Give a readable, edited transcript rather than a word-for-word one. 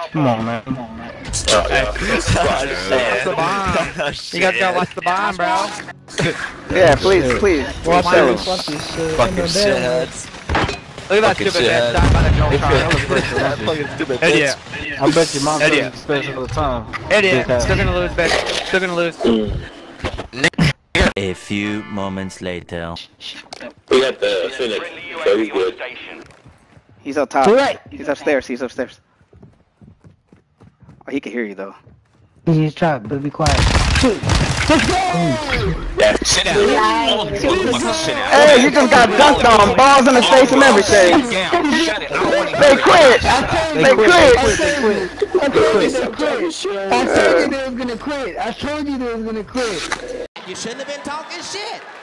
Come on, man. Oh, yeah. Watch the bomb. You guys gotta watch the bomb, bro. Yeah, please. Watch Show this, watch this shit. Fucking shitheads. Look at that stupid bitch dying by the Joel car. Fucking stupid Idiot. bitch. I bet your mom's Idiot. special all the time. Idiot. Still gonna lose, bitch. Still gonna lose. A few moments later. We got the Phoenix, so he's good. He's up top. Right. He's upstairs. Oh, he can hear you though. He's trapped, but be quiet. Yeah, sit down. Sit down. Hey, you just got dunked on, balls in the face and everything. Shut it. I don't want to They quit. They quit. I told you they was gonna quit. You shouldn't have been talking shit.